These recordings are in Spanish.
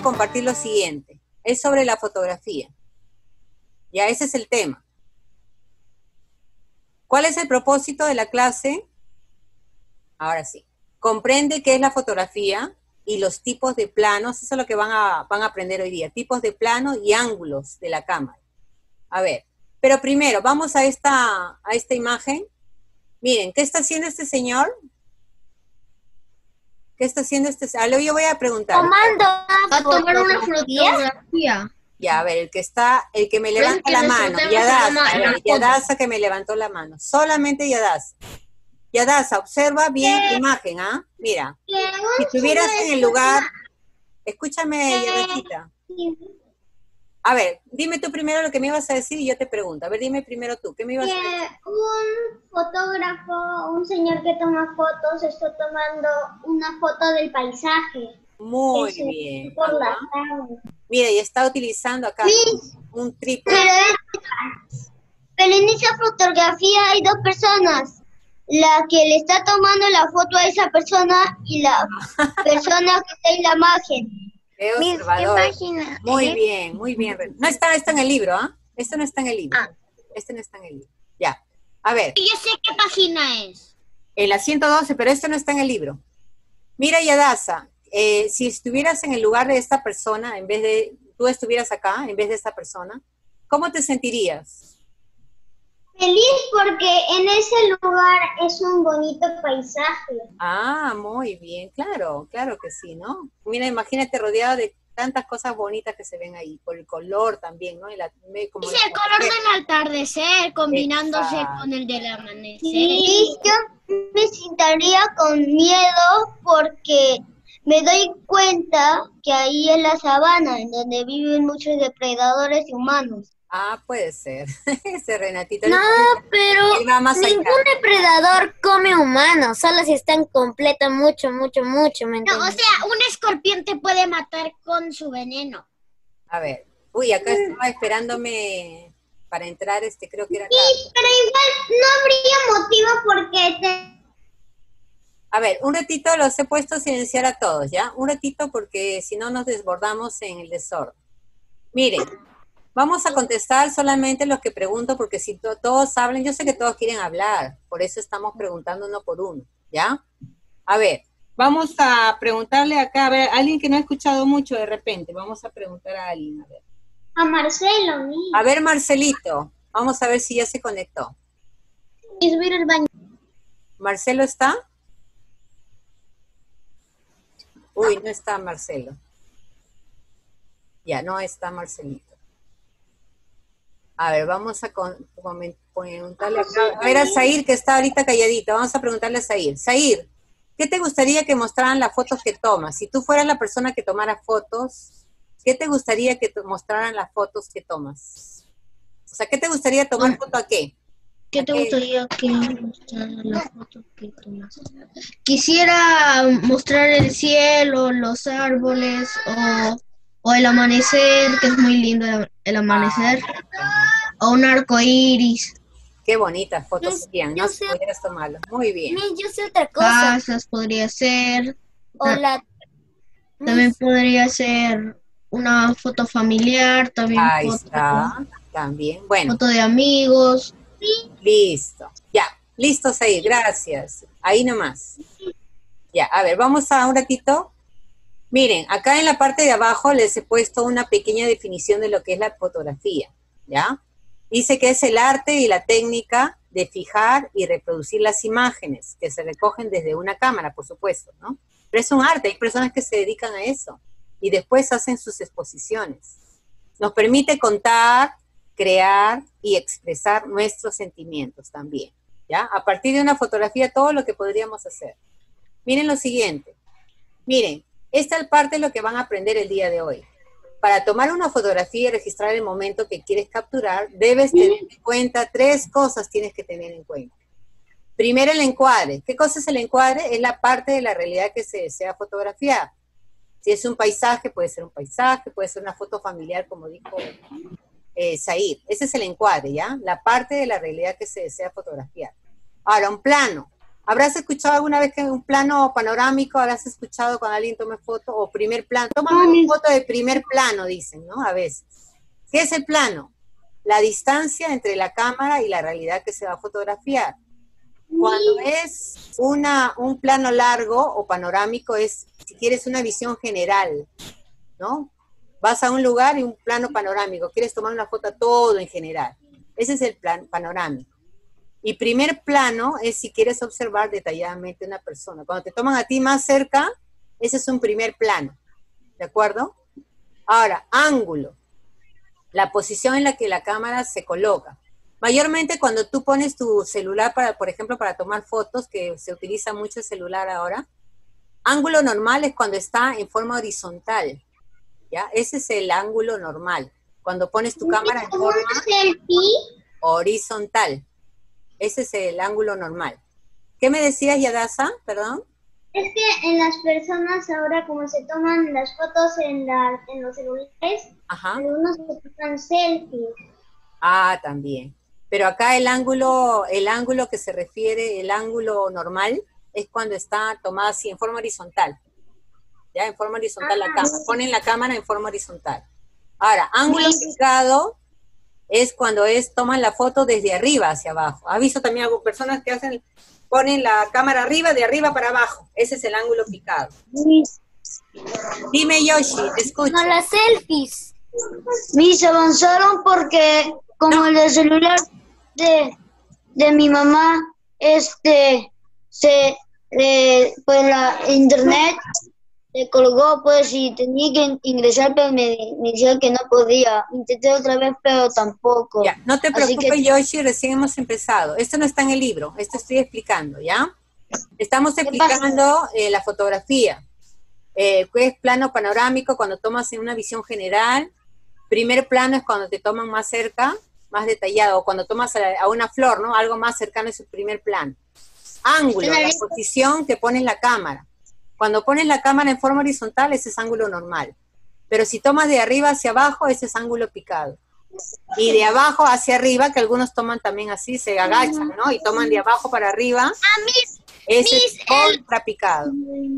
a compartir lo siguiente. Es sobre la fotografía. Ya, ese es el tema. ¿Cuál es el propósito de la clase? Ahora sí. Comprende qué es la fotografía y los tipos de planos. Eso es lo que van a aprender hoy día. Tipos de plano y ángulos de la cámara. A ver. Pero primero, vamos a esta imagen. Miren, ¿qué está haciendo este señor? ¿Qué está haciendo este señor? Yo voy a preguntar. Tomando Va a tomar una fotografía. Ya, a ver, el que me levanta la mano. Yadasa que me levantó la mano. Solamente Yadasa. Yadasa, observa bien la imagen, ¿ah? Mira, si estuvieras en el lugar... Escúchame, Yadasita. A ver, dime tú primero lo que me ibas a decir y yo te pregunto. A ver, dime primero tú, ¿qué me ibas a decir? Un fotógrafo, un señor que toma fotos, está tomando una foto del paisaje. Muy bien. Por la tarde. Mira, y está utilizando acá un trípode. Pero en esa fotografía hay dos personas. La que le está tomando la foto a esa persona y la persona que está en la imagen. Observador. Muy bien, muy bien. No está en el libro, ¿ah? Esto no está en el libro. Este no está en el libro. Ya. A ver. Yo sé qué página es. En la 112, pero esto no está en el libro. Mira, Yadasa, si estuvieras en el lugar de esta persona, en vez de, tú estuvieras acá, en vez de esta persona, ¿cómo te sentirías? Feliz porque en ese lugar es un bonito paisaje. Ah, muy bien, claro que sí, ¿no? Mira, imagínate rodeado de tantas cosas bonitas que se ven ahí, por el color también, ¿no? Como es el color del atardecer combinándose con el del amanecer. Sí, yo me sentiría con miedo porque me doy cuenta que ahí es la sabana, en donde viven muchos depredadores y humanos. Ah, puede ser. Ese Renatito. No, pero ningún depredador come humanos, solo si están completos mucho, ¿me entiendes? No, o sea, un escorpión te puede matar con su veneno. A ver. Uy, acá estaba esperándome para entrar, creo que era acá. Sí, pero igual no habría motivo porque... A ver, un ratito los he puesto a silenciar a todos, ¿ya? Un ratito porque si no nos desbordamos en el desorden. Miren. Vamos a contestar solamente los que pregunto, porque si todos hablan, yo sé que todos quieren hablar, por eso estamos preguntando uno por uno, ¿ya? A ver, vamos a preguntarle acá, a ver, alguien que no ha escuchado mucho de repente, vamos a preguntar a alguien, a ver. A Marcelo, mira. A ver, Marcelito, vamos a ver si ya se conectó. Es ver el baño. ¿Marcelo está? Uy, no está Marcelo. Ya, no está Marcelito. A ver, vamos a preguntarle acá. A ver a Zair, que está ahorita calladito. Vamos a preguntarle a Zair. Zair, ¿qué te gustaría que mostraran las fotos que tomas? Si tú fueras la persona que tomara fotos, ¿qué te gustaría que mostraran las fotos que tomas? O sea, ¿qué te gustaría tomar foto a qué? ¿Qué te gustaría que mostraran las fotos que tomas? Quisiera mostrar el cielo, los árboles o el amanecer, que es muy lindo el amanecer. O un arco iris. Qué bonitas fotos serían, ¿no? Si pudieras tomarlo. Muy bien. Yo sé otra cosa. Casas podría ser. También podría ser una foto familiar. También ahí está. También. Bueno. Foto de amigos. Sí. Listo. Ya. Listo, Zaid. Gracias. Ahí nomás. Ya. A ver, vamos a un ratito. Miren, acá en la parte de abajo les he puesto una pequeña definición de lo que es la fotografía. ¿Ya? Dice que es el arte y la técnica de fijar y reproducir las imágenes que se recogen desde una cámara, por supuesto, ¿no? Pero es un arte, hay personas que se dedican a eso y después hacen sus exposiciones. Nos permite contar, crear y expresar nuestros sentimientos también, ¿ya? A partir de una fotografía, todo lo que podríamos hacer. Miren lo siguiente. Miren, esta es parte de lo que van a aprender el día de hoy. Para tomar una fotografía y registrar el momento que quieres capturar, debes tener en cuenta 3 cosas tienes que tener en cuenta. Primero, el encuadre. ¿Qué cosa es el encuadre? Es la parte de la realidad que se desea fotografiar. Si es un paisaje, puede ser un paisaje, puede ser una foto familiar, como dijo Zaid. Ese es el encuadre, ¿ya? La parte de la realidad que se desea fotografiar. Ahora, un plano. ¿Habrás escuchado alguna vez que un plano panorámico, habrás escuchado cuando alguien tome foto, o primer plano? Toman una foto de primer plano, dicen, ¿no? A veces. ¿Qué es el plano? La distancia entre la cámara y la realidad que se va a fotografiar. Cuando es un plano largo o panorámico, es, si quieres, una visión general, ¿no? Vas a un lugar y un plano panorámico, quieres tomar una foto a todo en general. Ese es el plan panorámico. Y primer plano es si quieres observar detalladamente una persona. Cuando te toman a ti más cerca, ese es un primer plano, ¿de acuerdo? Ahora, ángulo, la posición en la que la cámara se coloca. Mayormente cuando tú pones tu celular, por ejemplo, para tomar fotos, que se utiliza mucho el celular ahora, ángulo normal es cuando está en forma horizontal, ¿ya? Ese es el ángulo normal. Cuando pones tu cámara en forma horizontal. Ese es el ángulo normal. ¿Qué me decías, Yadasa? Perdón. Es que en las personas ahora, como se toman las fotos en los celulares, Ajá. algunos se toman selfies. Ah, también. Pero acá el ángulo que se refiere, el ángulo normal, es cuando está tomada así, en forma horizontal. ¿Ya? En forma horizontal la cámara. Ponen la cámara en forma horizontal. Ahora, ángulo picado es cuando toman la foto desde arriba hacia abajo. ¿Has visto también algunas personas que ponen la cámara arriba, de arriba para abajo? Ese es el ángulo picado. Dime, Yoshi, te escucho. No, las selfies. Se avanzaron porque, como el celular de mi mamá, pues la internet se colgó, pues, y tenía que ingresar, pero me decía que no podía. Intenté otra vez, pero tampoco. Ya, no te preocupes, Yoshi, recién hemos empezado. Esto no está en el libro, esto estoy explicando, ¿ya? Estamos explicando la fotografía. ¿Qué es plano panorámico? Cuando tomas en una visión general. Primer plano es cuando te toman más cerca, más detallado. O cuando tomas a una flor, ¿no? Algo más cercano es el primer plano. Ángulo, la posición que pones la cámara. Cuando pones la cámara en forma horizontal, ese es ángulo normal. Pero si tomas de arriba hacia abajo, ese es ángulo picado. Y de abajo hacia arriba, que algunos toman también así, se agachan, ¿no? Y toman de abajo para arriba, ese es contrapicado.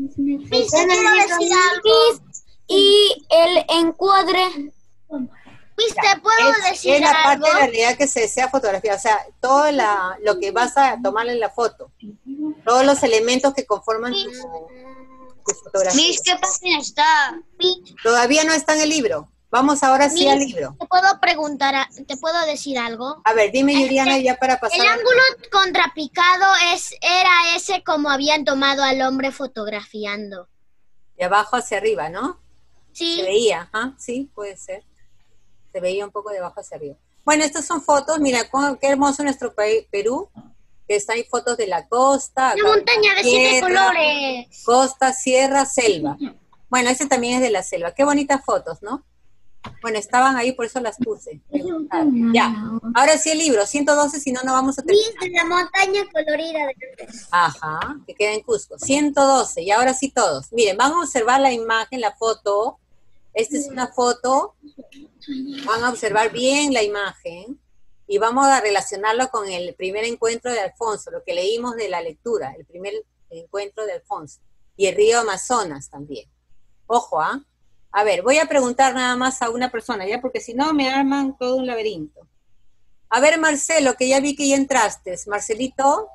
Y el encuadre. ¿Te puedo decir es la algo? parte de la realidad que se desea fotografiar, o sea, todo lo que vas a tomar en la foto, todos los elementos que conforman tu fotografía. ¿Qué página está? Todavía no está en el libro. Vamos ahora sí al libro. ¿Te puedo preguntar, te puedo decir algo? A ver, dime, Yuriana, ya para pasar. El ángulo contrapicado era ese como habían tomado al hombre fotografiando. De abajo hacia arriba, ¿no? Sí. Se veía, sí, puede ser. Se veía un poco de abajo hacia arriba. Bueno, estas son fotos, mira, qué hermoso nuestro Perú, que está ahí fotos de la costa. Una montaña de 7 colores. Costa, sierra, selva. Bueno, ese también es de la selva. Qué bonitas fotos, ¿no? Bueno, estaban ahí, por eso las puse. Ya, ahora sí el libro, 112, si no, no vamos a terminar. De la montaña colorida. Ajá, que queda en Cusco. 112, y ahora sí todos. Miren, van a observar la imagen, la foto. Esta es una foto. Van a observar bien la imagen y vamos a relacionarlo con el primer encuentro de Alfonso, lo que leímos de la lectura, el primer encuentro de Alfonso. Y el río Amazonas también. Ojo, A ver, voy a preguntar nada más a una persona, ¿ya? Porque si no me arman todo un laberinto. A ver, Marcelo, que ya vi que ya entraste. Marcelito.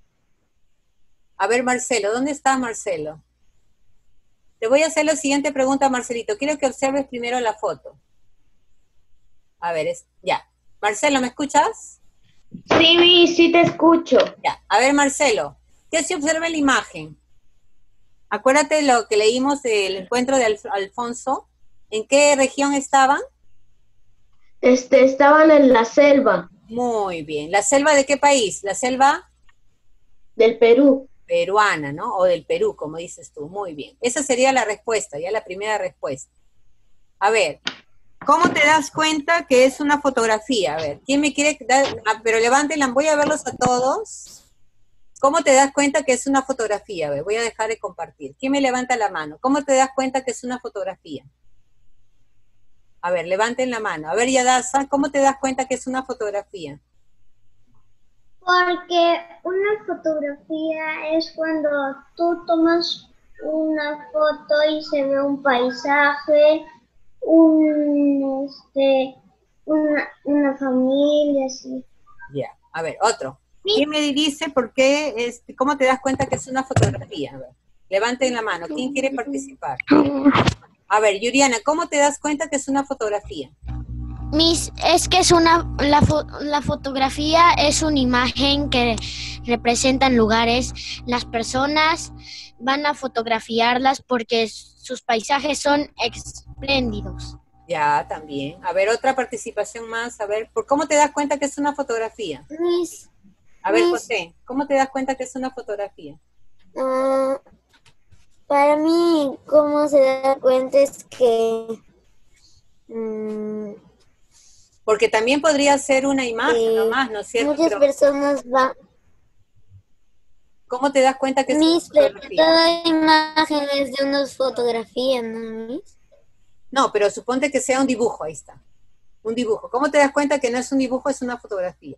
A ver, Marcelo, ¿dónde estás, Marcelo? Te voy a hacer la siguiente pregunta, Marcelito. Quiero que observes primero la foto. A ver, ya. Marcelo, ¿me escuchas? Sí, sí te escucho. Ya. A ver, Marcelo, ¿qué se observa en la imagen? Acuérdate lo que leímos del encuentro de Alfonso. ¿En qué región estaban? Estaban en la selva. Muy bien. ¿La selva de qué país? La selva Del Perú. Peruana, ¿no? O del Perú, como dices tú. Muy bien. Esa sería la respuesta, ya la primera respuesta. A ver, ¿cómo te das cuenta que es una fotografía? A ver, ¿quién me quiere dar? Pero levántenla, voy a verlos a todos. ¿Cómo te das cuenta que es una fotografía? A ver, voy a dejar de compartir. ¿Quién me levanta la mano? ¿Cómo te das cuenta que es una fotografía? A ver, levanten la mano. A ver, Yadasa, ¿cómo te das cuenta que es una fotografía? Porque una fotografía es cuando tú tomas una foto y se ve un paisaje, una familia, así. Ya, a ver, otro. ¿Quién me dice por qué, cómo te das cuenta que es una fotografía? A ver, levanten la mano. ¿Quién quiere participar? A ver, Yuriana, ¿cómo te das cuenta que es una fotografía? Es que es la fotografía es una imagen que representan lugares. Las personas van a fotografiarlas porque sus paisajes son espléndidos. Ya, también. A ver, otra participación más. A ver, ¿cómo te das cuenta que es una fotografía? A ver, José, ¿cómo te das cuenta que es una fotografía? Para mí, cómo se da cuenta es que... porque también podría ser una imagen nomás, ¿no es cierto? Muchas personas van... ¿Cómo te das cuenta que es una fotografía? Cada imagen es de una fotografía, ¿no, Miss? No, pero suponte que sea un dibujo, ahí está. Un dibujo. ¿Cómo te das cuenta que no es un dibujo, es una fotografía?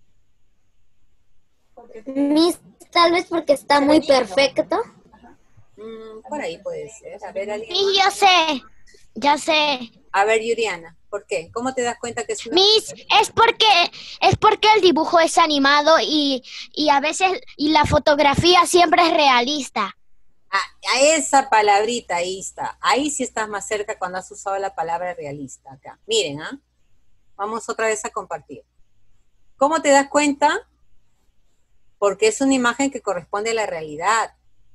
Miss, tal vez porque está muy perfecto. Por ahí puede ser. A ver, alguien. Sí, ya sé. A ver, Yuriana, ¿por qué? ¿Cómo te das cuenta que es una Miss, es porque el dibujo es animado y a veces y la fotografía siempre es realista. A esa palabrita, ahí está. Ahí sí estás más cerca cuando has usado la palabra realista acá. Miren, vamos otra vez a compartir. ¿Cómo te das cuenta? Porque es una imagen que corresponde a la realidad.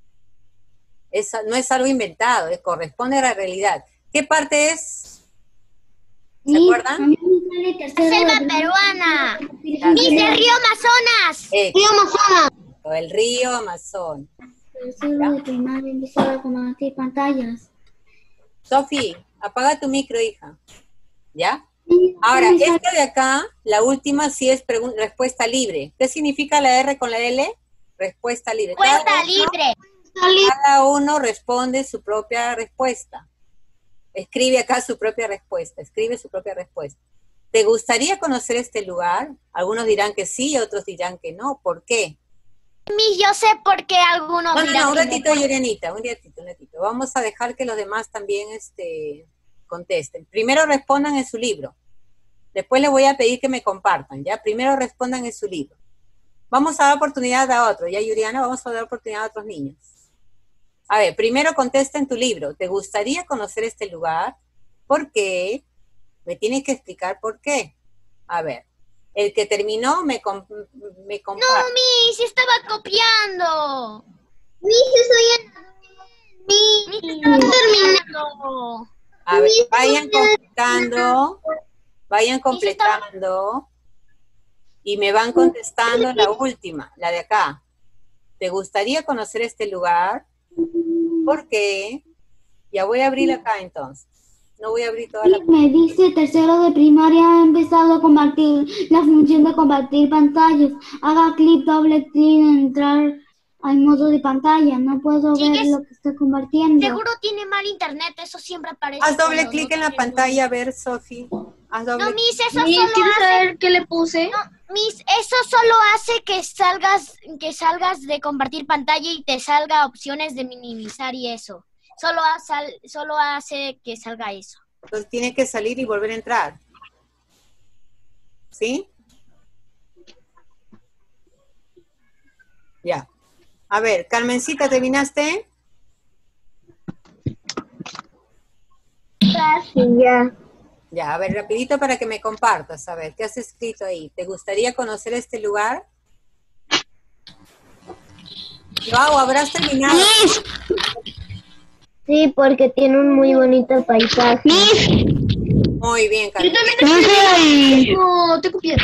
No es algo inventado, corresponde a la realidad. ¿Qué parte es? ¿Se acuerdan? La selva peruana. Miss, el río Amazonas. ¡Río Amazonas! El río Amazonas. Tercero de primaria empezaba a compartir pantallas. Sofi, apaga tu micro, hija. ¿Ya? Ahora, esta de acá, la última sí es respuesta libre. ¿Qué significa la R con la L? Respuesta libre. Respuesta libre. Cada uno responde su propia respuesta. Escribe acá su propia respuesta. Escribe su propia respuesta. ¿Te gustaría conocer este lugar? Algunos dirán que sí, otros dirán que no. ¿Por qué? Miss, yo sé por qué algunos dirán un que ratito, Yurianita, un ratito. Vamos a dejar que los demás también contesten. Primero respondan en su libro. Después les voy a pedir que me compartan, ¿ya? Primero respondan en su libro. Vamos a dar oportunidad a otros, ¿ya, Yuriana? Vamos a dar oportunidad a otros niños. A ver, primero contesta en tu libro. ¿Te gustaría conocer este lugar? ¿Por qué? Me tienes que explicar por qué. A ver, el que terminó me comparte. No, Miss, estaba copiando. Miss, Miss, estaba terminando. A ver, vayan completando y me van contestando la última, la de acá. ¿Te gustaría conocer este lugar? ¿Por qué? Ya voy a abrir acá entonces. No voy a abrir toda la... Me dice tercero de primaria ha empezado a compartir la función de compartir pantallas. Haga clic, doble clic en entrar al modo de pantalla. No puedo ver lo que está compartiendo. Seguro tiene mal internet, eso siempre aparece. Haz doble clic en la pantalla, a ver, Sofi. No, Miss, eso Miss, solo ¿quieres hace... saber qué le puse? No, Miss, eso solo hace que salgas de compartir pantalla y te salga opciones de minimizar y eso. Solo hace que salga eso. Entonces tiene que salir y volver a entrar. ¿Sí? Ya. A ver, Carmencita, ¿terminaste? Ya. Ya, a ver, rapidito para que me compartas. A ver, ¿qué has escrito ahí? ¿Te gustaría conocer este lugar? Wow, ¿habrás terminado? Sí, porque tiene un muy bonito paisaje. Muy bien, Carmen. No, te copié.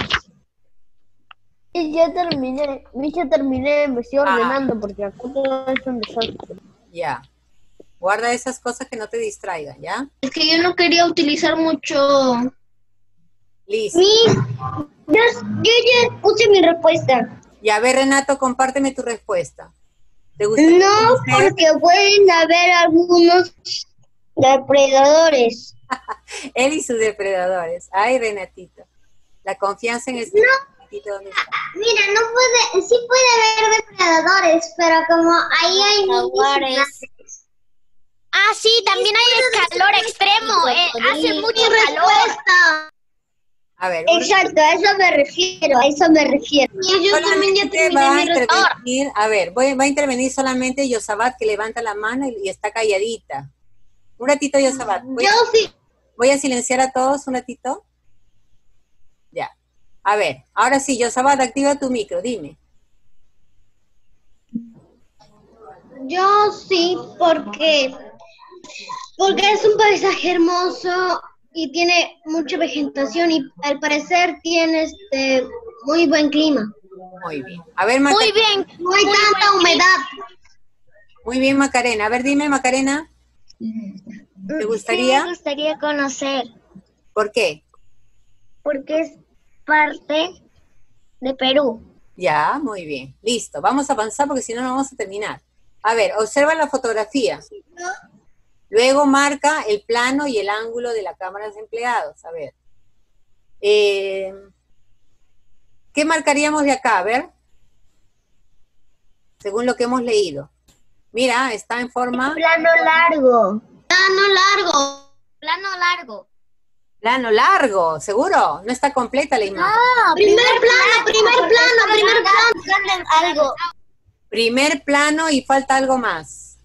Ya terminé, me estoy ordenando porque acá todo es un desastre. Ya. Guarda esas cosas que no te distraigan, ¿ya? Es que yo no quería utilizar mucho. Listo. Yo ya puse mi respuesta. Ya, a ver, Renato, compárteme tu respuesta. ¿Te gusta? No, porque pueden haber algunos depredadores. Él y sus depredadores. Ay, Renatito. La confianza en este... No, chiquitito, ¿dónde está? Mira, sí puede haber depredadores, pero como ahí hay Jaguares. Ah, sí, también hay el calor extremo. Hace mucho calor. A ver, Exacto, a eso me refiero, Y yo también ya solamente va a terminé mi respuesta. intervenir, a ver, va a intervenir solamente Yosabat, que levanta la mano y está calladita. Un ratito, Yosabat. Voy a silenciar a todos un ratito. Ya. A ver, ahora sí, Yosabat, activa tu micro, dime. Yo sí, porque es un paisaje hermoso y tiene mucha vegetación y al parecer tiene muy buen clima. Muy bien. A ver, Macarena. Muy bien. No hay tanta humedad. Muy bien, Macarena. A ver, dime, Macarena. ¿Te gustaría? Sí, me gustaría conocer, ¿Por qué? porque es parte de Perú. Ya, muy bien. Listo. Vamos a avanzar porque si no, no vamos a terminar. A ver, observa la fotografía. Luego marca el plano y el ángulo de la cámara de empleados. A ver. ¿Qué marcaríamos de acá? A ver. Según lo que hemos leído. Mira, está en forma... Plano largo. Plano largo. Plano largo, ¿seguro? No está completa la imagen. Primer plano. Algo. Primer plano y falta algo más.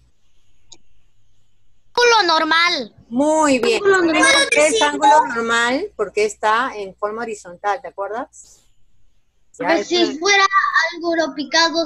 Ángulo normal. Muy bien. Es ángulo normal porque está en forma horizontal, ¿te acuerdas? Ya, Si fuera algo picado,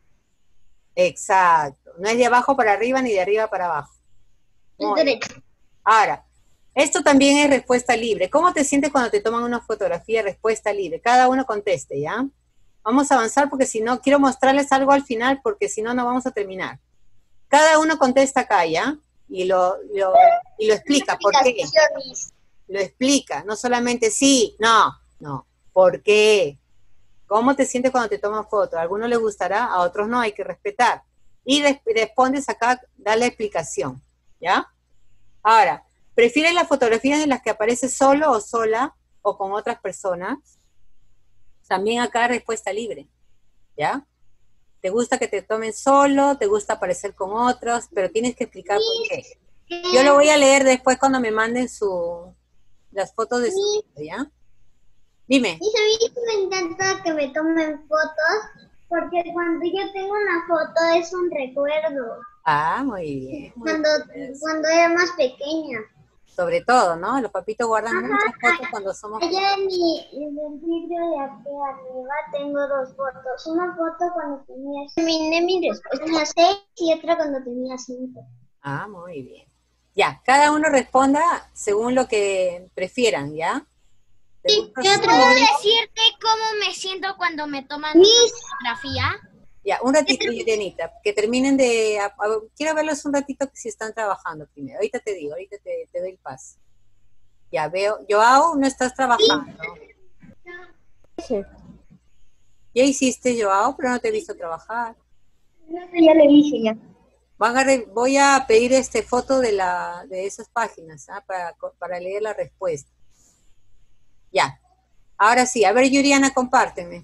exacto. No es de abajo para arriba ni de arriba para abajo. es derecho. Ahora, esto también es respuesta libre. ¿Cómo te sientes cuando te toman una fotografía? Respuesta libre. Cada uno conteste, ¿ya? Vamos a avanzar porque si no, quiero mostrarles algo al final porque si no, no vamos a terminar. Cada uno contesta acá, ¿ya? Y lo explica. ¿Por qué? Lo explica. No solamente sí, no. ¿Por qué? ¿Cómo te sientes cuando te toman fotos? A algunos les gustará, a otros no, hay que respetar. Y respondes acá, da la explicación, ¿ya? Ahora, ¿prefieres las fotografías en las que apareces solo o sola o con otras personas? También acá respuesta libre, ¿ya? ¿Te gusta que te tomen solo? ¿Te gusta aparecer con otros? Pero tienes que explicar por qué. Yo lo voy a leer después cuando me manden las fotos de su vida, ¿ya? Dime. Y a mí me encanta que me tomen fotos, porque cuando yo tengo una foto es un recuerdo. Ah, muy bien. Cuando era más pequeña. Sobre todo, ¿no? Los papitos guardan muchas fotos cuando somos... Allá en el vidrio de aquí arriba tengo 2 fotos. Una foto cuando terminé mi respuesta 6 y otra cuando tenía 5. Ah, muy bien. Ya, cada uno responda según lo que prefieran, ¿ya? ¿Puedo decirte cómo me siento cuando me toman una fotografía? Ya, un ratito, Yulianita, que terminen de... quiero verlos un ratito que si están trabajando primero. Ahorita te digo, ahorita te doy el paso. Ya veo. Joao, no estás trabajando. Sí. Ya hiciste, Joao, pero no te he visto trabajar. Ya lo hice ya. Voy a pedir foto de esas páginas, ¿ah? para leer la respuesta. Ya. Ahora sí, a ver, Yuriana, compárteme.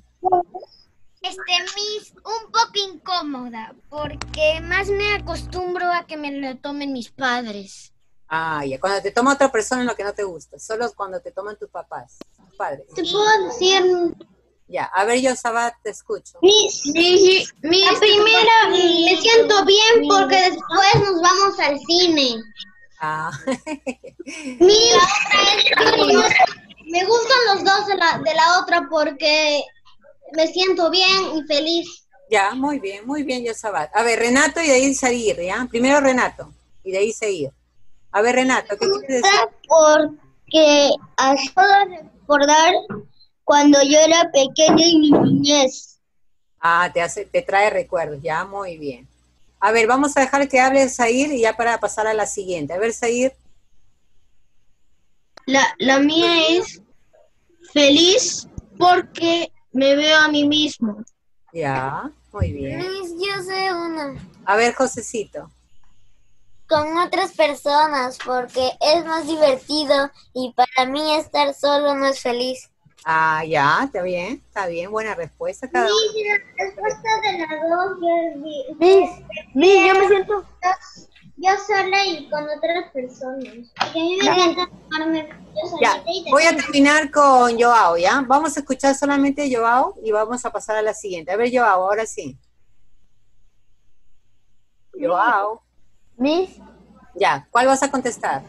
Un poco incómoda, porque más me acostumbro a que me lo tomen mis padres. Ah, ya, cuando te toma otra persona es lo que no te gusta, solo cuando te toman tus papás, tus padres. ¿Te puedo decir? Ya, a ver, yo, Sabat, te escucho. La primera me siento bien porque después nos vamos al cine. Ah. La otra es me gustan los dos de la otra porque me siento bien y feliz. Ya, muy bien, Yosabat. A ver, Renato y de ahí seguir, ¿ya? Primero Renato y de ahí seguir. A ver, Renato, ¿qué quieres decir? Porque puedo recordar cuando yo era pequeña y mi niñez. Ah, te trae recuerdos, ya, muy bien. A ver, vamos a dejar que hable Zair y ya para pasar a la siguiente. A ver, Zair. La mía es feliz porque me veo a mí mismo. Ya, muy bien. Yo sé una. A ver, Josecito. Con otras personas, porque es más divertido y para mí estar solo no es feliz. Ah, ya, está bien, buena respuesta. Cada uno. Sí, la respuesta de las dos, Miss, yo me siento... yo sola y con otras personas. Porque a mí me encanta tomarme yo solita Ya, y voy a terminar con Joao, ¿ya? Vamos a escuchar solamente Joao y vamos a pasar a la siguiente. A ver, Joao, ahora sí. Joao. Miss, Ya, ¿cuál vas a contestar?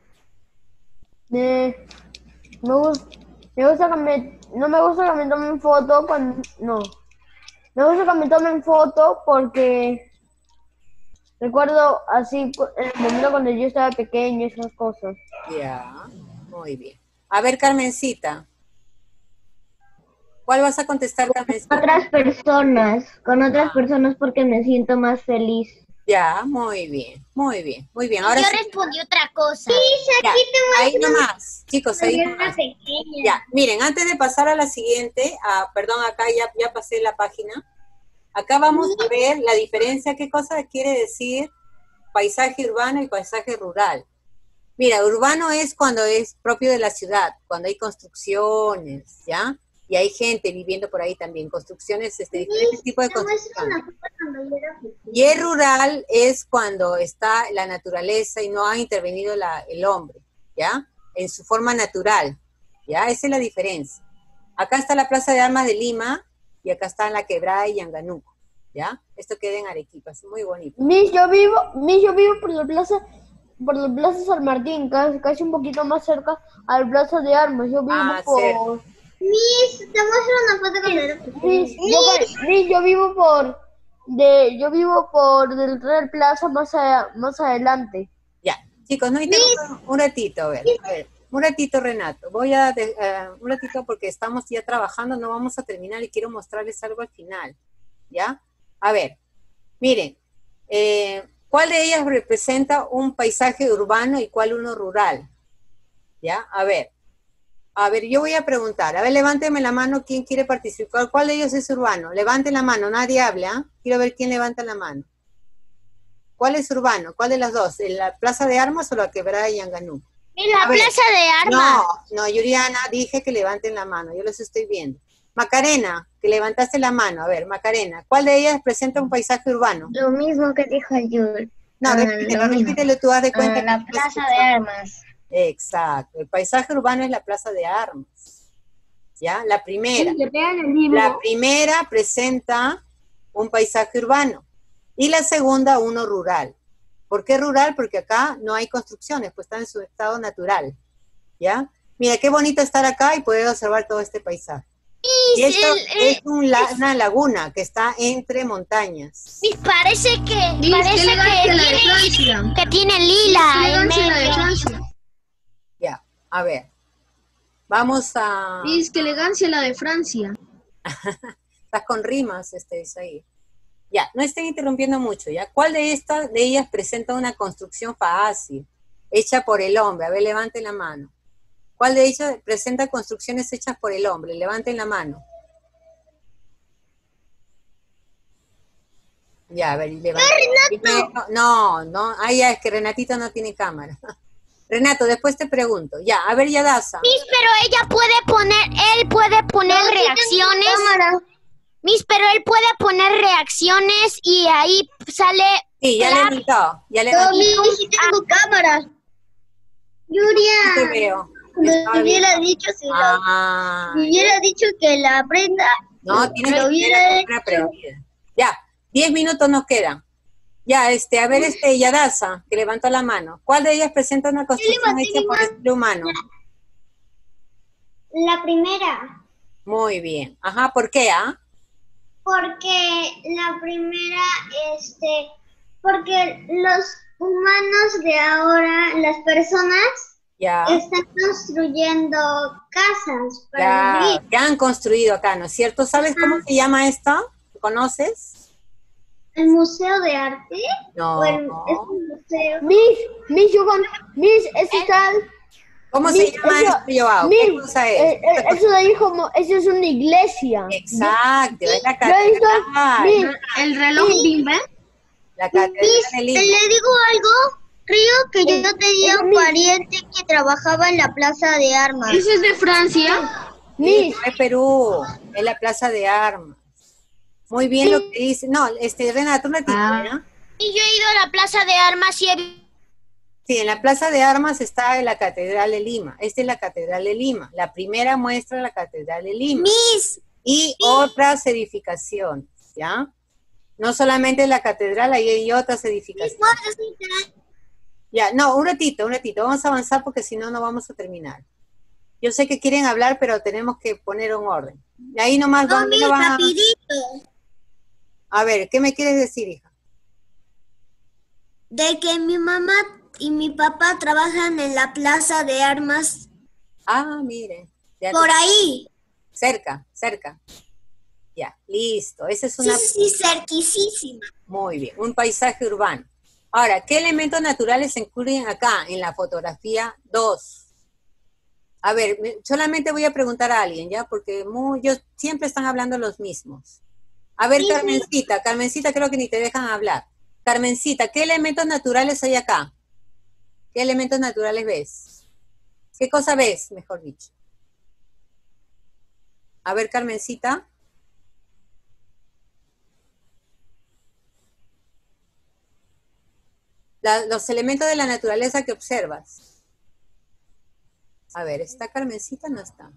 me gusta que no me gusta que me tomen foto cuando... No. Me gusta que me tomen foto porque recuerdo así en el momento cuando yo estaba pequeño, esas cosas. Ya, muy bien. A ver, Carmencita. ¿Cuál vas a contestar, Carmencita? con otras personas porque me siento más feliz. Ya, muy bien, muy bien, muy bien. Ahora Yo sí, respondí otra cosa. ya, ahí nomás, chicos, ahí nomás. Pequeña. Ya, miren, antes de pasar a la siguiente, perdón, acá ya pasé la página. Acá vamos a ver la diferencia, qué cosa quiere decir paisaje urbano y paisaje rural. Mira, urbano es cuando es propio de la ciudad, cuando hay construcciones, ¿ya? Y hay gente viviendo por ahí también, construcciones, diferentes tipos de construcciones. Y el rural es cuando está la naturaleza y no ha intervenido el hombre, ¿ya? En su forma natural, ¿ya? Esa es la diferencia. Acá está la Plaza de Armas de Lima y acá está la Quebrada y Yanganuco, ¿ya? Esto queda en Arequipa, es muy bonito. Miss, yo vivo por la plaza San Martín, casi un poquito más cerca a la Plaza de Armas. Yo vivo cerca. Miss, te muestro una foto con la Miss, yo vivo por del Real Plaza más adelante. Ya, chicos, no interrumpan un ratito, a ver, un ratito, Renato. Voy a, un ratito porque estamos ya trabajando, no vamos a terminar y quiero mostrarles algo al final, ¿ya? A ver, miren, ¿cuál de ellas representa un paisaje urbano y cuál uno rural? ¿Ya? A ver, yo voy a preguntar. A ver, levánteme la mano, ¿quién quiere participar? ¿Cuál de ellos es urbano? Levanten la mano, nadie hable, ¿ah? Quiero ver quién levanta la mano. ¿Cuál es urbano? ¿Cuál de las dos? ¿En la Plaza de Armas o la Quebrada de Yanganuco? En la Plaza de Armas. No, Yuriana, dije que levanten la mano, yo los estoy viendo. Macarena, que levantaste la mano. A ver, Macarena, ¿cuál de ellas presenta un paisaje urbano? Lo mismo que dijo Yul. No, repítelo, tú haz de cuenta. La Plaza de Armas. Exacto, el paisaje urbano es la Plaza de Armas, ¿ya? La primera. Sí, la primera presenta un paisaje urbano y la segunda uno rural. ¿Por qué rural? Porque acá no hay construcciones, pues está en su estado natural, ¿ya? Mira, qué bonito estar acá y poder observar todo este paisaje. Y esto es una laguna que está entre montañas. Parece que tiene lila en medio. Ya, a ver. Vamos a... Miss, qué elegancia la de Francia. Estás con rimas, Isaí. Ya, no estén interrumpiendo mucho, ¿ya? ¿Cuál de ellas presenta una construcción fácil, hecha por el hombre? A ver, levanten la mano. ¿Cuál de ellas presenta construcciones hechas por el hombre? Levanten la mano. Ya, a ver, levanten. No, ya es que Renatito no tiene cámara. Renato, después te pregunto. Ya, a ver, Yadasa. Miss, pero él puede poner reacciones. Miss, pero él puede poner reacciones y ahí sale... Sí, ya le invitó. Miss, sí tengo cámara. Yuria. No te veo. Me hubiera dicho me hubiera dicho que la aprenda. No, tienes que tener aprendida. Ya, 10 minutos nos quedan. Ya, a ver, Yadasa, que levantó la mano. ¿Cuál de ellas presenta una construcción hecha por el ser humano? La primera. Muy bien. Ajá, ¿por qué, Porque la primera, porque los humanos de ahora, las personas, están construyendo casas para vivir. Ya han construido acá, ¿no es cierto? ¿Sabes cómo se llama esto? ¿Conoces? ¿El Museo de Arte? No. Es un museo. Miss, ese tal... ¿Cómo se llama esto, Joao? ¿Qué cosa es? Eso es una iglesia. Exacto, es la catedral. ¿El reloj Bimba? La catedral de Lima. ¿Le digo algo? Río, que yo tenía un pariente que trabajaba en la Plaza de Armas. ¿Ese es de Francia? Miss, no es Perú, es la Plaza de Armas. Muy bien lo que dice. No, Renato, un ratito, ¿ya? Y yo he ido a la Plaza de Armas y he Sí, en la Plaza de Armas está la Catedral de Lima. Esta es la Catedral de Lima. La primera muestra la Catedral de Lima. Miss. Y otras edificaciones, ¿ya? No solamente la catedral, ahí hay otras edificaciones. Ya, no, un ratito. Vamos a avanzar porque si no, no vamos a terminar. Yo sé que quieren hablar, pero tenemos que poner un orden. Y ahí nomás van a... rapidito. A ver, ¿qué me quieres decir, hija? De que mi mamá y mi papá trabajan en la Plaza de Armas Ah, mire. Ya por ahí. cerca. Ya, listo. Esa es una... Sí, cerquísima. Muy bien, un paisaje urbano. Ahora, ¿qué elementos naturales se incluyen acá en la fotografía 2? A ver, solamente voy a preguntar a alguien, ¿ya? Porque siempre están hablando los mismos. A ver, Carmencita, creo que ni te dejan hablar. Carmencita, ¿qué elementos naturales hay acá? ¿Qué elementos naturales ves? ¿Qué cosa ves, mejor dicho? A ver, Carmencita. Los elementos de la naturaleza que observas. A ver, ¿está Carmencita o no está?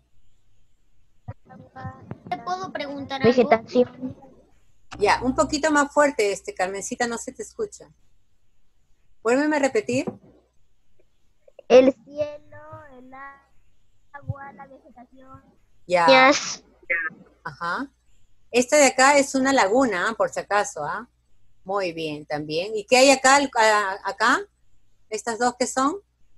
¿Te puedo preguntar algo? Vegetación. Ya, un poquito más fuerte Carmencita, no se te escucha. Vuélveme a repetir. El cielo, el agua, la vegetación. Ya. Ajá. Esta de acá es una laguna, por si acaso, ¿ah? Muy bien, también. ¿Y qué hay acá? ¿Estas dos qué son?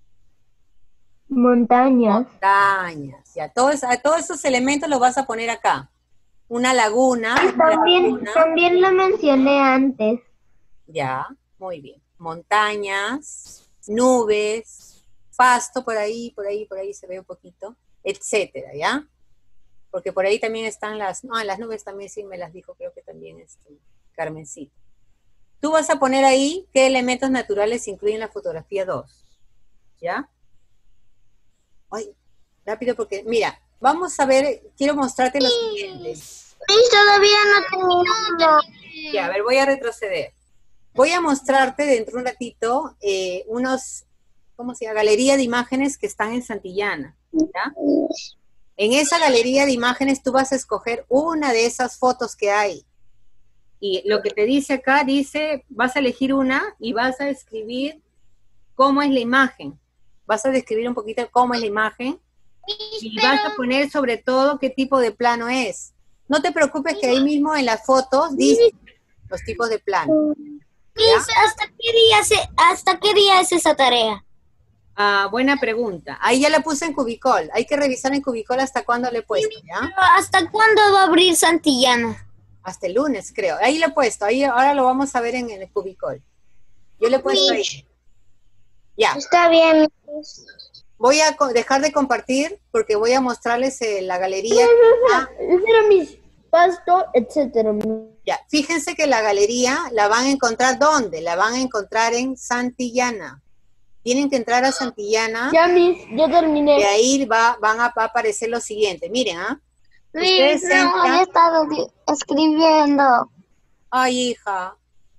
Montañas. Montañas. Ya, todos esos elementos los vas a poner acá. Una laguna. También lo mencioné antes. Ya, muy bien. Montañas, nubes, pasto por ahí se ve un poquito, etcétera, ¿ya? Porque por ahí también están las nubes también sí me las dijo, creo que también Carmencita. Tú vas a poner ahí qué elementos naturales se incluyen en la fotografía 2, ¿ya? Ay, rápido porque, mira, vamos a ver, quiero mostrarte lo siguiente. Todavía no terminó. Ya, a ver, voy a retroceder. Voy a mostrarte dentro de un ratito ¿cómo se llama? Galería de imágenes que están en Santillana, ¿ya? En esa galería de imágenes tú vas a escoger una de esas fotos que hay. Y lo que te dice acá, vas a elegir una y vas a escribir cómo es la imagen. Vas a describir un poquito cómo es la imagen y vas a poner sobre todo qué tipo de plano es. No te preocupes que ahí mismo en las fotos dice los tipos de plano. ¿Hasta qué día es esa tarea? Ah, buena pregunta. Ahí ya la puse en Cubicol. Hay que revisar en Cubicol hasta cuándo le he puesto, ¿ya? ¿Hasta cuándo va a abrir Santillana? Hasta el lunes, creo. Ahí lo he puesto. Ahí ahora lo vamos a ver en el Cubicol. Yo le he puesto ahí. Ya. Está bien. Voy a dejar de compartir porque voy a mostrarles la galería. Era mis pasto, etcétera. Ya, fíjense que la galería la van a encontrar ¿dónde? La van a encontrar en Santillana. Tienen que entrar a Santillana. Ya, Miss, yo terminé. Y ahí van a aparecer lo siguiente. Miren, ¿ah? Ustedes He entran. estado escribiendo. Ay, hija.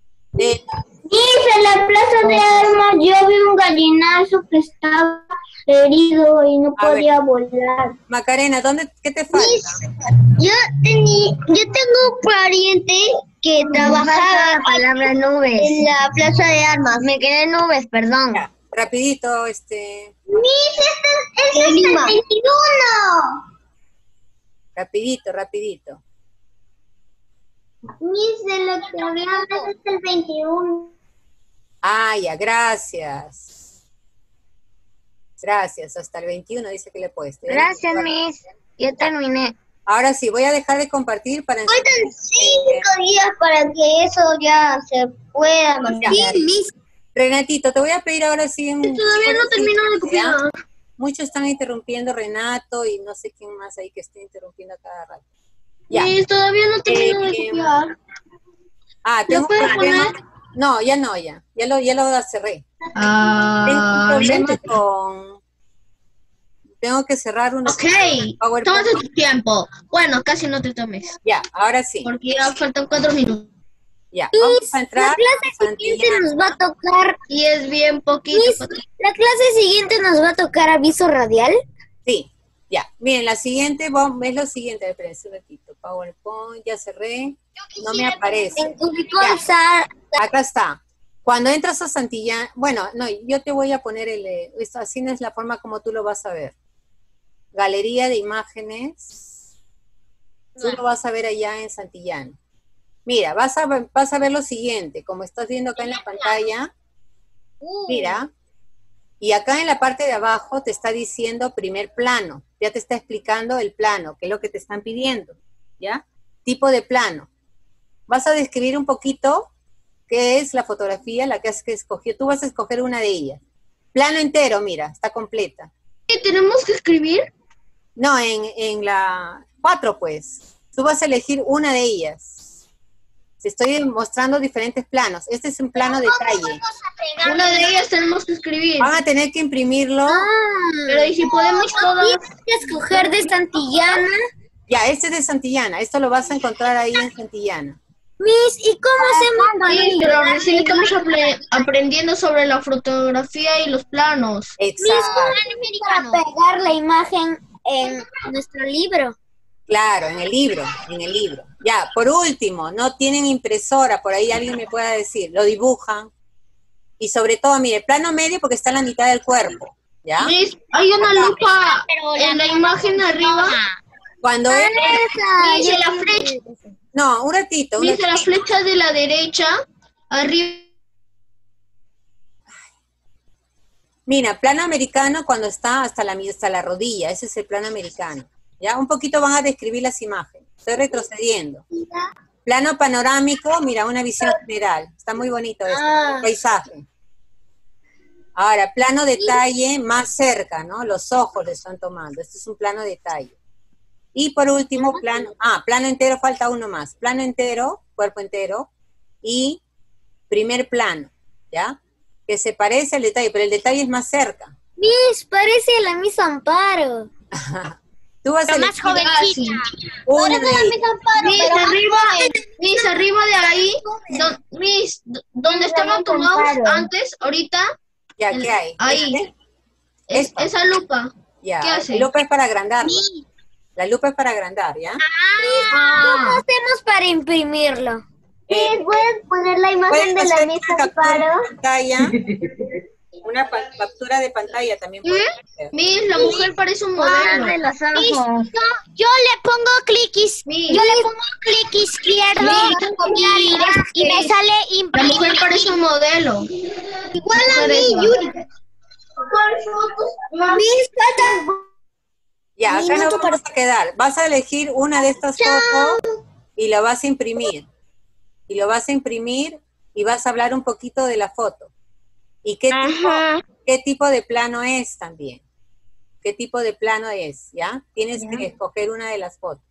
En la Plaza de Armas yo vi un gallinazo que estaba herido y no A ver. podía volar. Macarena, ¿qué te falta? Yo tengo un pariente que trabajaba La palabra nubes. en la Plaza de Armas. Me quedé en nubes, perdón. Ya, rapidito, ¡Es el 21! rapidito. De lo que hablamos es el 21. Ah, ya, gracias. Gracias, hasta el 21 dice que le he puesto. ¿Ya? Gracias, Miss. Yo terminé. Ahora sí, voy a dejar de compartir para... Faltan 5 días para que eso ya se pueda marcar. Renatito, te voy a pedir ahora sí... Todavía no termino de copiar. Muchos están interrumpiendo, Renato, y no sé quién más ahí que esté interrumpiendo a cada rato. Ya. Todavía no termino de copiar. Ah, tengo un problema... No, ya no, ya lo cerré. Tengo un problema Tengo que cerrar unos Ok, PowerPoint. tómate tu tiempo. Bueno, casi no te tomes, Ya, ahora sí. porque ya faltan 4 minutos. Ya, vamos a entrar. La clase siguiente nos va a tocar. Y es bien poquito. La clase siguiente nos va a tocar aviso radial. Sí, ya. Miren, la siguiente, es lo siguiente. Espérense un ratito. PowerPoint, ya cerré. No me aparece. En Cubicon Acá está. Cuando entras a Santillán, bueno, no, yo te voy a poner así no es la forma como tú lo vas a ver. Galería de imágenes. Tú lo vas a ver allá en Santillán. Mira, vas a ver lo siguiente, como estás viendo acá en la pantalla. Mira, y acá en la parte de abajo te está diciendo primer plano. Ya te está explicando el plano, que es lo que te están pidiendo, ¿ya? Tipo de plano. Vas a describir un poquito qué es la fotografía, la que has escogido. Tú vas a escoger una de ellas. Plano entero, mira, está completa. ¿Qué tenemos que escribir? No, en la 4, pues. Tú vas a elegir una de ellas. Te estoy mostrando diferentes planos. Este es un plano detalle. Una de ellas tenemos que escribir. Van a tener que imprimirlo. Pero ¿y si podemos todas? tienes que escoger de Santillana. Ya, este es de Santillana. Esto lo vas a encontrar ahí en Santillana. Miss, ¿y cómo hacemos Sí, pero recién estamos aprendiendo sobre la fotografía y los planos. Exacto. para pegar la imagen en nuestro libro? Claro, en el libro. Ya, por último, no tienen impresora, por ahí alguien me pueda decir, lo dibujan. Y sobre todo, mire, plano medio porque está en la mitad del cuerpo, ¿ya? Miss, hay una lupa en la imagen arriba. Cuando Miss, en la flecha. No, un ratito. Miss, en la flecha de la derecha, arriba. Mira, plano americano cuando está hasta la rodilla, ese es el plano americano. Ya, un poquito van a describir las imágenes. Estoy retrocediendo. Plano panorámico, mira, una visión general. Está muy bonito esto, paisaje. Ahora, plano detalle más cerca, ¿no? Los ojos le están tomando. Este es un plano detalle. Y por último, plano entero, falta uno más. Plano entero, cuerpo entero, y primer plano, ¿ya? Que se parece al detalle, pero el detalle es más cerca. Miss, parece la Miss Amparo. Tú vas a más jovencita. una de ellas. Miss, arriba de ahí, Miss, donde estaba tu mouse antes, ahorita. Ya, ¿qué hay? Ahí. Esta. Esa lupa. Ya, ¿Qué hace? la lupa es para agrandarlo. La lupa es para agrandar, ¿ya? ¿Cómo hacemos para imprimirlo? ¿Puedes poner la imagen de la Miss Amparo? Una captura de pantalla también puede hacer. Miss, la mujer parece un modelo. Yo le pongo clic izquierdo y me sale La imprimir. mujer parece un modelo. Igual a mí, Yuri. Ya, acá nos vamos a quedar. Vas a elegir una de estas fotos y la vas a imprimir. Y vas a hablar un poquito de la foto. ¿Y qué tipo de plano es también? ¿Qué tipo de plano es? ¿Ya? Tienes que escoger una de las fotos.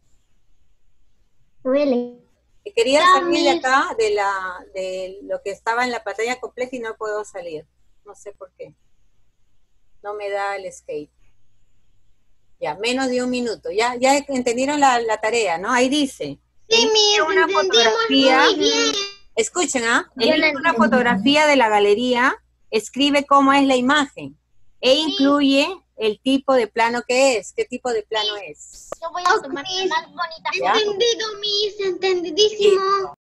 Quería salir de acá, de lo que estaba en la pantalla completa y no puedo salir. No sé por qué. No me da el escape. Ya, menos de un minuto. Ya entendieron la tarea, ¿no? Ahí dice. Sí, Miss, Una fotografía. muy bien. Escuchen, elige una fotografía de la galería, escribe cómo es la imagen e incluye el tipo de plano que es. ¿Qué tipo de plano es? Yo voy a tomar la más bonita. Entendido, Miss, entendidísimo.